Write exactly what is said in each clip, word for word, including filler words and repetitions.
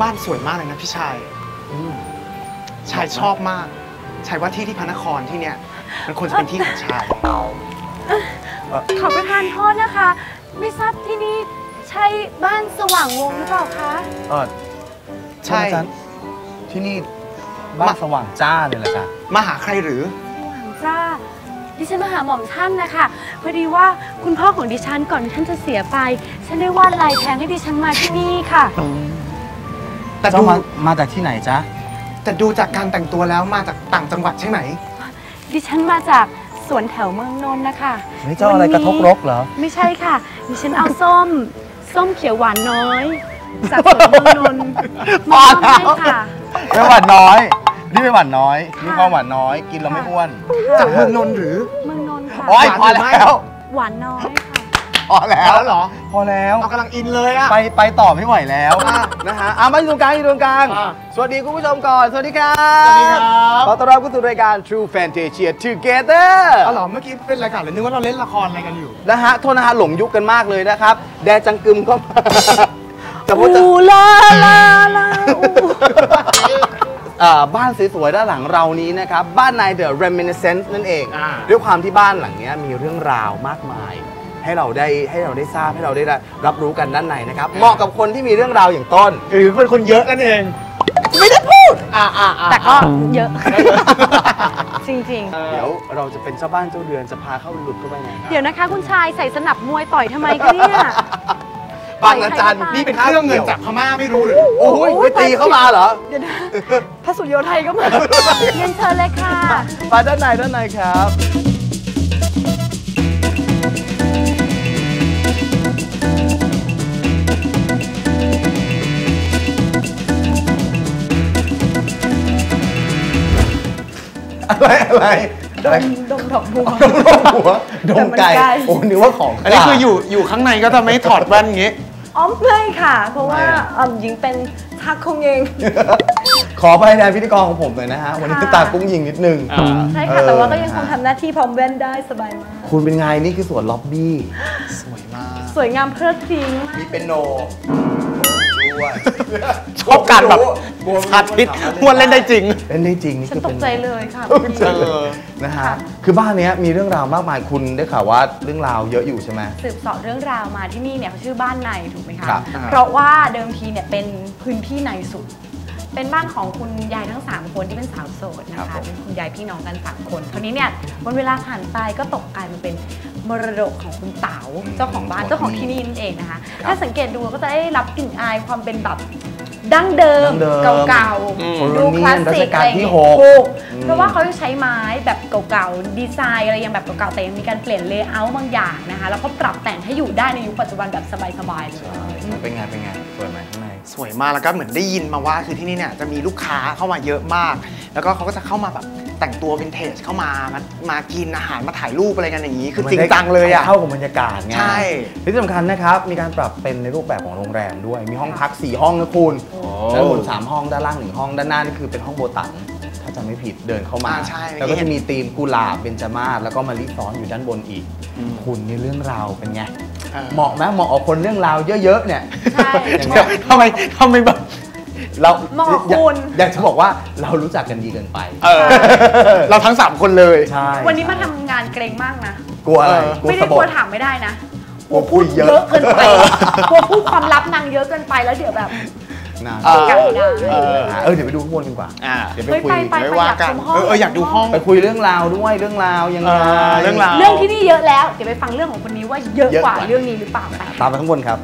บ้านสวยมากเลยนะพี่ชายชายชอบมากชายว่าที่ที่พระนครที่เนี่ยมันควรจะเป็นที่ของชายขอประทานโทษนะคะไม่ทราบที่นี่ใช่บ้านสว่างวงหรือเปล่าคะเออใช่ที่นี่บ้านสว่างจ้าเลยแหละจ้ะมาหาใครหรือสว่างจ้าดิฉันมาหาหม่อมท่านนะคะพอดีว่าคุณพ่อของดิฉันก่อนที่ท่านจะเสียไปฉันได้วาดลายแทงให้ดิฉันมาที่นี่ค่ะแต่ดูมาจากที่ไหนจ๊ะแต่ดูจากการแต่งตัวแล้วมาจากต่างจังหวัดใช่ไหมดิฉันมาจากสวนแถวเมืองนนท์นะคะนี่เจ้าอะไรกระทบรกเหรอไม่ใช่ค่ะดิฉันเอาส้มส้มเขียวหวานน้อยจากสวนเมืองนนท์มาให้ค่ะไม่หวานน้อยนี่ไม่หวานน้อยนี่ความหวานน้อยกินแล้วไม่อ้วนจากเมืองนนท์หรือเมืองนนท์ค่ะโอ้ยพอแล้วหวานน้อยค่ะพอแล้วเหรอพอแล้วเรากำลังอินเลยอะไปไปต่อไม่ไหวแล้วนะฮะอ่ะมาอยู่ตรงกลางอยู่ตรงกลางสวัสดีคุณผู้ชมก่อนสวัสดีครับสวัสดีครับขอต้อนรับเข้าสู่รายการ True Fantasia Together อ๋อเหรอเมื่อกี้เป็นรายการหรือนึกว่าเราเล่นละครอะไรกันอยู่นะฮะโทษนะฮะหลงยุคกันมากเลยนะครับแดจังกึมก็มาอูลาลาลาบ้านสวยๆด้านหลังเรานี้นะครับบ้านนาย The Reminiscence นั่นเองด้วยความที่บ้านหลังนี้มีเรื่องราวมากมายให้เราได้ให้เราได้ทราบให้เราได้รับรู้กันด้านในนะครับเหมาะกับคนที่มีเรื่องราวอย่างต้นหรือเป็นคนเยอะนั่นเองไม่ได้พูดแต่ก็เยอะจริงๆเดี๋ยวเราจะเป็นเจ้าบ้านเจ้าเรือนจะพาเข้าหลุดเข้าไปไหนเดี๋ยวนะคะคุณชายใส่สนับมวยต่อยทำไมคะเนี่ยฟังอาจารย์นี่เป็นเครื่องเงินจากพม่าไม่รู้หรือโอ้ยไปตีเข้ามาเหรอเดี๋ยวนะพระสุริโยไทยก็มาเรียนเชิญเลยค่ะมาด้านในด้านในครับอะไรอะไรดมดมดอกบัวดมดอกบัวดมไก่โอ้นึกว่าของอันนี้คืออยู่อยู่ข้างในก็ทำไมถอดแว่นอย่างงี้อ๋อไม่ค่ะเพราะว่าหญิงเป็นทักคงเองขอไปในพิธีกรของผมเลยนะฮะวันนี้ตากุ้งยิงนิดนึงใช่ค่ะแต่ว่าก็ยังคงทำหน้าที่พร้อมแว่นได้สบายมากคุณเป็นไงนี่คือสวนล็อบบี้สวยมากสวยงามเพลิดเพลินมีเป็นโนชอบการแบบสาธิตม้วนเล่นได้จริงเล่นได้จริงนี่คือตกใจเลยค่ะนะฮะคือบ้านนี้มีเรื่องราวมากมายคุณได้ข่าวว่าเรื่องราวเยอะอยู่ใช่ไหมสืบเสาะเรื่องราวมาที่นี่เนี่ยเขาชื่อบ้านในถูกไหมคะเพราะว่าเดิมทีเนี่ยเป็นพื้นที่ในสุดเป็นบ้านของคุณยายทั้งสามคนที่เป็นสาวโสดนะคะเป็นคุณยายพี่น้องกันสามคนคราวนี้เนี่ยวันเวลาผ่านไปก็ตกกลายมาเป็นมรดกของคุณเต๋าเจ้าของบ้านเจ้าของที่นี่นั่นเองนะคะถ้าสังเกตดูก็จะได้รับกลิ่นอายความเป็นแบบดั้งเดิมเก่าๆดูคลาสสิกอะไรอย่างเงี้ยเพราะว่าเขาจะใช้ไม้แบบเก่าๆดีไซน์อะไรยังแบบเก่าๆแต่ยังมีการเปลี่ยนเลเยอร์บางอย่างนะคะแล้วก็ปรับแต่งให้อยู่ได้ในยุคปัจจุบันแบบสบายๆเลยเป็นไงเป็นไงสวยไหมข้างในสวยมากแล้วก็เหมือนได้ยินมาว่าคือที่นี่เนี่ยจะมีลูกค้าเข้ามาเยอะมากแล้วก็เขาก็จะเข้ามาแบบแต่งตัววินเทจเข้ามามามากินอาหารมาถ่ายรูปอะไรกันอย่างนี้คือจริงจังเลยอะเข้ากับบรรยากาศไงใช่ที่สำคัญนะครับมีการปรับเป็นในรูปแบบของโรงแรมด้วยมีห้องพักสี่ห้องนะคุณด้านบนสามห้องด้านล่างหนึ่งห้องด้านหน้านี่คือเป็นห้องโบตันถ้าจำไม่ผิดเดินเข้ามาแล้วก็จะมีธีมกุหลาบเบญจมาศแล้วก็มะลิซ้อนอยู่ด้านบนอีกคุณนี่เรื่องราวเป็นไงเหมาะไหมเหมาะกับคนเรื่องราวเยอะๆเนี่ยใช่ทำไมทำไมแบบเราเหมาะคุณอยากจะบอกว่าเรารู้จักกันดีเกินไปเราทั้งสามคนเลยใช่วันนี้มาทำงานเกรงมากนะกลัวอะไรไม่ได้กลัวถามไม่ได้นะกลัวพูดเยอะเกินไปกลัวพูดความลับนางเยอะเกินไปแล้วเดี๋ยวแบบนะเออเดี๋ยวไปดูข้างบนกันกว่าเดี๋ยวไปคุยไม่ว่ากันเอออยากดูห้องไปคุยเรื่องราวด้วยเรื่องราวยังไงเรื่องราวเรื่องที่นี่เยอะแล้วเดี๋ยวไปฟังเรื่องของคนนี้ว่าเยอะกว่าเรื่องนี้หรือเปล่าตามไปข้างบนครับ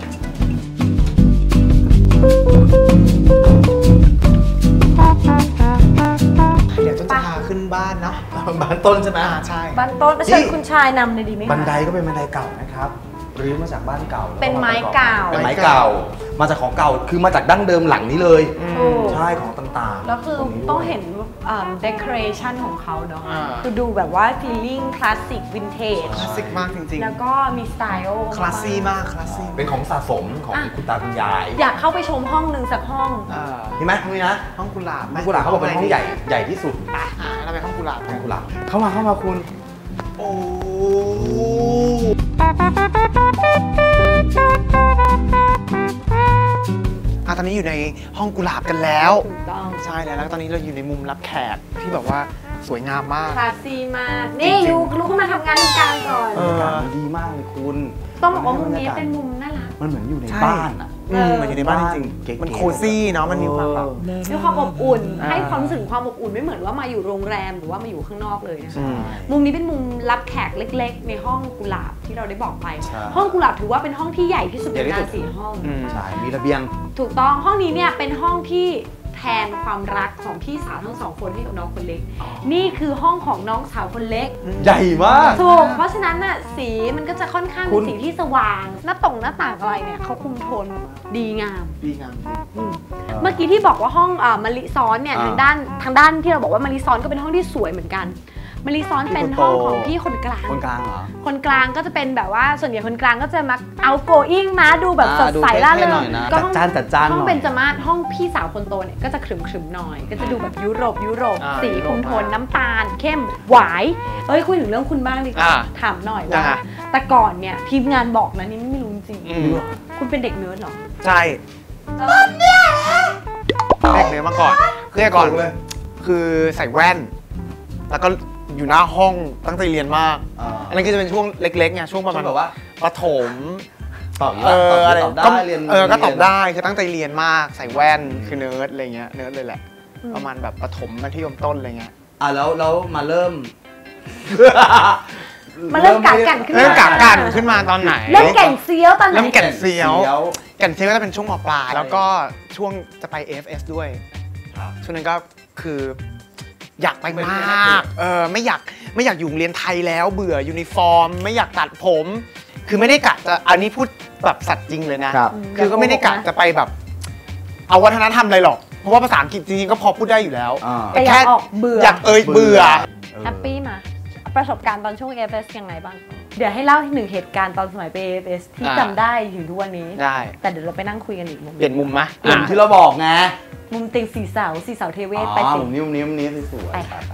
เดี๋ยวจะพาขึ้นบ้านเนาะบ้านต้นใช่ไหมใช่บ้านต้นเชิญคุณชายนำเลยดีไหมบันไดก็เป็นบันไดเก่านะครับรื้อมาจากบ้านเก่าเป็นไม้เก่าเป็นไม้เก่ามาจากของเก่าคือมาจากดั้งเดิมหลังนี้เลยใช่ของต่างๆแล้วคือต้องเห็นเดคอเรชันของเขาเนาะคือดูแบบว่าฟีลลิ่งคลาสสิกวินเทจคลาสสิกมากจริงๆแล้วก็มีสไตล์คลาสซี่มากคลาสซี่เป็นของสะสมของคุณตาคุณยายอยากเข้าไปชมห้องหนึ่งสักห้องเห็นไหมห้องนี้นะห้องกุหลาบห้องกุหลาบเขาบอกเป็นห้องใหญ่ใหญ่ที่สุดอ่ะเราไปห้องกุหลาบห้องกุหลาบเข้ามาเข้ามาคุณโอ้ถตอนนี้อยู่ในห้องกุหลาบกันแล้วถูกต้องใช่แล้วแล้วตอนนี้เราอยู่ในมุมรับแขกที่แบบว่าสวยงามมากคลาสซีมากนี่ยูลุกขึ้นมาทำงานตรงกลางก่อนเออบรรยากาศมันดีมากเลยคุณต้องบอกว่ามุมนี้เป็นมุมน่ารักมันเหมือนอยู่ในใช่บ้านอ่ะอืมมันอยู่ในบ้านจริงเก๋ๆๆมันโคซี่เนาะมันมีความแบบมีความอบอุ่นอ่าให้ความรู้สึกความอบอุ่นไม่เหมือนว่ามาอยู่โรงแรมหรือว่ามาอยู่ข้างนอกเลยนะคะอืมมุมนี้เป็นมุมรับแขกเล็กๆ ในห้องกุหลาบที่เราได้บอกไปใช่ห้องกุหลาบถือว่าเป็นห้องที่ใหญ่ที่สุดใหญ่ในที่นาสุนดสี่ห้องอืมใช่ มีระเบียงถูกต้องห้องนี้เนี่ยเป็นห้องที่แทนความรักของพี่สาวทั้งสองคนให้กับน้องคนเล็ก นี่คือห้องของน้องสาวคนเล็กใหญ่มากถูก เพราะฉะนั้นน่ะสีมันก็จะค่อนข้างคุเป็นณสีที่สว่าง หน้าต่งหน้าต่างอะไรเนี่ยเขาคุมโทนดีงามดีงามจริงอืมเมื่อกี้ที่บอกว่าห้องเอ่อมะลิซ้อนเนี่ยอ่าทางด้านทางด้านที่เราบอกว่ามะลิซ้อนก็เป็นห้องที่สวยเหมือนกันมะลิซ้อนเป็นห้องของพี่คนกลางคนกลางเหรอคนกลางก็จะเป็นแบบว่าส่วนใหญ่คนกลางก็จะมักเอาโกอิ้งมาดูแบบสอ่าดใสดูเท่ๆล่าเริหน่งอยนะก็จัดจ้านจัดจ้านห้องหน่อยเบญจมาศห้องพี่สาวคนโตเนี่ยก็จะขรึมขรึมๆหน่อย ก็จะดูแบบยุโรปยุโรปอ่าสียุโรปคุมโทนน้ำตาล เข้มหวายเอ้ยคุยถึงเรื่องคุณบ้างดีกว่าอ่าถามหน่อยยัว่างไงแต่ก่อนเนี่ยทีมงานบอกนะนี่ไม่รู้จริงอืมคุณเป็นเด็กเนิร์ดเหรอใช่เด็กเนื้อมาก่อนคือก่อนเลยคือใส่แว่น แล้วก็อยู่หน้าห้องตั้งใจเรียนมากอ่าอันนั้นก็จะเป็นช่วงเล็กๆไงช่วงประมาณแบบว่าประถมตอบอยู่เอแล้วออะไรตอบก็ได้เรียนเออก็ตอบเรียนได้คือตั้งใจเรียนมากใส่แว่นคือเนิร์ดอะไรเงี้ยเนิร์ดเลยแหละอืมประมาณแบบประถมมัธยมต้นอะไรเงี้ยอ่ะแล้วแล้วมาเริ่มมาเริ่มกากันขึ้นเริ่มกากันขึ้นมาตอนไหนเริ่มแก่งเซียวตอนไหนเริ่มแก่นเซียวเสียวแก่นเซียวก็จะเป็นช่วงมปลายแล้วก็ช่วงจะไป เอ เอฟ เอส ด้วย ช่วงนั้นก็คืออยากไปมากเออไม่อยากไม่อยากอยู่โรงเรียนไทยแล้วเบื่อยูนิฟอร์ม ไม่อยากตัดผม คือไม่ได้กะจะอันนี้พูดแบบสัตย์จริงเลยนะครับคือก็ไม่ได้กะจะไปแบบ เอาวัฒนธรรมอะไรหรอก เพราะว่าภาษาอังกฤษจริงๆก็พอพูดได้อยู่แล้วอ่าแต่อยากออกเบื่ออยากเอ่ยเบื่อแฮปปี้มาประสบการณ์ตอนช่วง เอ เอฟ เอส ยังไงบ้าง เดี๋ยวให้เล่าหนึ่งเหตุการณ์ตอนสมัยไป เอ เอฟ เอส ที่อ่าจำได้อยู่ทุกวันนี้ได้แต่เดี๋ยวเราไปนั่งคุยกันอีกมุมเปลี่ยนมุมไหมกลุ่มที่เราบอกไงมุมเต็งสีเสาสีเสาเทเวศอ๋ไปอสิผมนิ้วนิ้วนิ้วสวยๆไปไปไป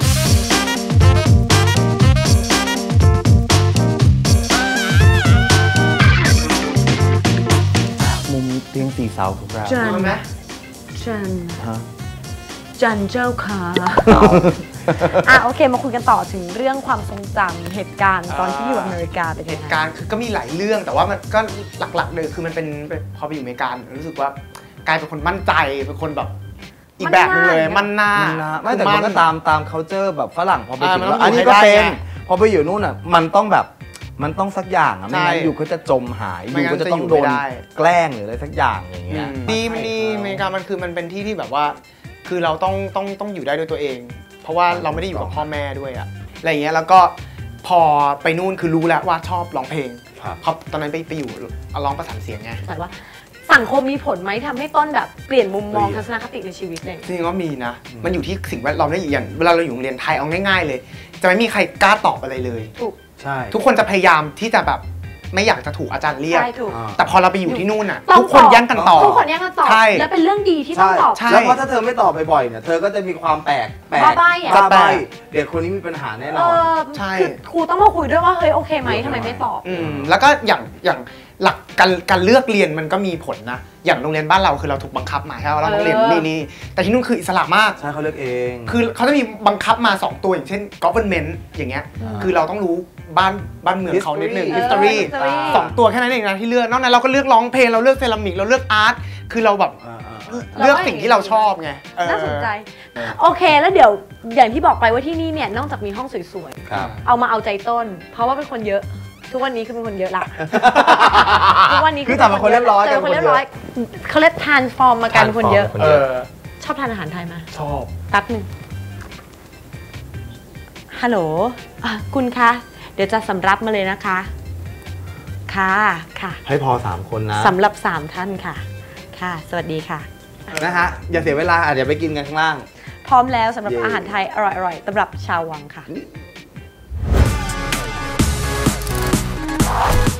มุมเตียงสี่เสาของเราจันไหมจันฮะจันเจ้าขาอ่ะโอเคมาคุยกันต่อถึงเรื่องความทรงจำเหตุการณ์ตอนที่อยู่อเมริกาเป็นเหยังไงตุการณ์คือก็มีหลายเรื่องแต่ว่ามันก็หลักๆเลยคือมันเป็นพอไปอยู่อเมริการู้สึกว่ากลายเป็นคนมั่นใจเป็นคนแบบอีกแบบนึงเลยมั่นหน้ามันนะไม่แต่มันก็ตามตาม culture แบบฝรั่งพอไปอ่าถึงมันต้แล้องวอันนี้อยู่ก็ให้ได้เป็นไงพอไปอยู่นู่นอ่ะมันต้องแบบมันต้องสักอย่างอ่ะไม่งั้ใช่นอยู่ก็จะจมหายอไม่ยู่งั้นก็จะต้องโดนจะอยู่ไม่ได้แกล้งหรืออะไรสักอย่างอย่างเงี้ยดีมันดีอเมริกามันคือมันเป็นที่ที่แบบว่า คือเราต้องต้องต้องอยู่ได้ด้วยตัวเอง เพราะว่าเราไม่ได้อยู่กับพ่อแม่ด้วยอะอะไรอย่างเงี้ยแล้วก็พอไปนู่นคือรู้แล้วว่าชอบร้องเพลงครับเพราะตอนนั้นไปไปอยู่ร้องประสานเสียงไงแต่ว่าสังคมมีผลไหมทำให้ต้นแบบเปลี่ยนมุมมองทัศนคติในชีวิตเลยจริงๆก็มีนะ มันอยู่ที่สิ่งแวดล้อมได้อย่างเวลาเราอยู่โรงเรียนไทยเอาง่ายๆเลย จะไม่มีใครกล้าตอบอะไรเลยถูกใช่ทุกคนจะพยายามที่จะแบบไม่อยากจะถูกอาจารย์เรียกใช่ถูกอ่าแต่พอเราไปอยู่ที่นู่นน่ะต้องทุกคนตอบแย่งกันตอบทุกคนแย่งกันตอบใช่และเป็นเรื่องดีที่ต้องตอบใช่แล้วเพราะถ้าเธอไม่ตอบบ่อยๆเนี่ยเธอก็จะมีความแปลกแปลกบ้าใบ้อะบ้าใบจะแปลกเด็กคนนี้มีปัญหาแน่นเออนอใช่คือครูต้องมาคุยด้วยว่าเฮ้ยโอเคไหมทำไมไม่ตอบอืมแล้วก็อย่างอย่างหลักการการเลือกเรียนมันก็มีผลนะ อย่างโรงเรียนบ้านเราคือเราถูกบังคับมาใช่ไหมว่าเราต้องเรียนเออนี่นี่แต่ที่นู่นคืออิสระมากใช่เขาเลือกเองคือเขาจะมีบังคับมาสองตัวอย่างเช่น government อย่างเงี้ยอ่าคือเราต้องรู้บ้านบ้านเมืองเขานิดนึง History history เออ history สองตัวแค่นั้นเองนะที่เลือกนอกนั้นเราก็เลือกร้องเพลงเราเลือกเซรามิกเราเลือกอาร์ตคือเราแบบอ่าอ่าเลือกสิ่งที่เราชอบไงเออน่าสนใจ โอเคแล้วเดี๋ยวอย่างที่บอกไปว่าที่นี่เนี่ยนอกจากมีห้องสวยครับๆ เอามาเอาใจต้น เพราะว่าเป็นคนเยอะ ทุกวันนี้คือเป็นคนเยอะละทุกวันนี้คือแต่เป็นคนเรียบร้อยแต่เป็นคนเรียบร้อยเขาเรียก transform มาการเป็นคนเยอะ transform เออชอบทานอาหารไทยไหมชอบแป๊บหนึ่งฮัลโหลอ่ะคุณคะ เดี๋ยวจะสำรับมาเลยนะคะ ค่ะค่ะให้พอสามคนนะสำหรับสามท่านค่ะ ค่ะ สวัสดีค่ะนะฮะอย่าเสียเวลาอ่ะเดี๋ยวไปกินกันข้างล่างพร้อมแล้วสำหรับเย้อาหารไทยอร่อยๆสำหรับชาววังค่ะ